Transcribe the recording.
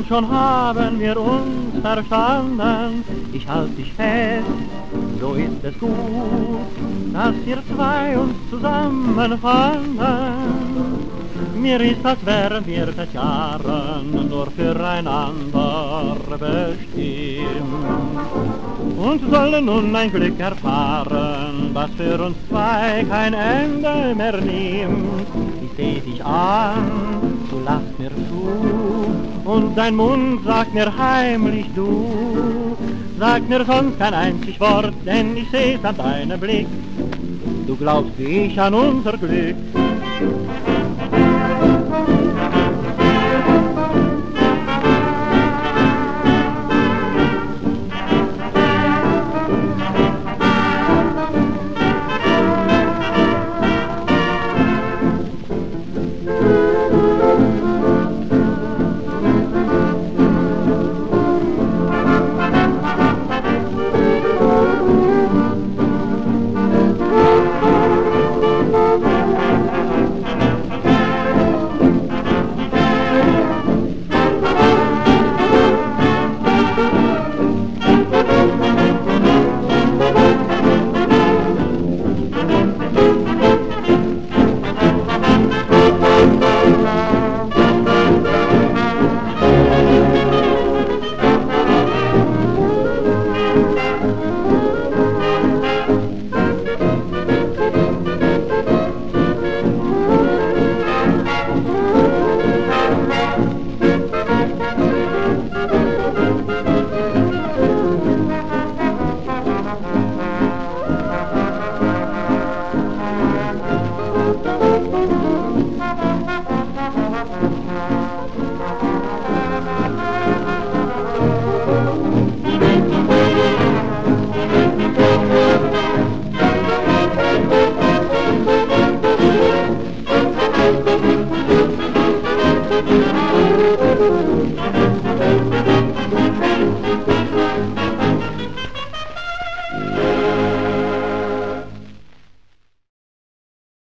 Und schon haben wir uns verstanden, ich halt dich fest, so ist es gut, dass wir zwei uns zusammenfanden. Mir ist, als wären wir seit Jahren nur füreinander bestimmt und sollen nun ein Glück erfahren, was für uns zwei kein Ende mehr nimmt. Ich seh dich an, du lachst mir zu und dein Mund sagt mir heimlich du. Sag mir sonst kein einzig Wort, denn ich seh's an deinem Blick, du glaubst wie ich an unser Glück.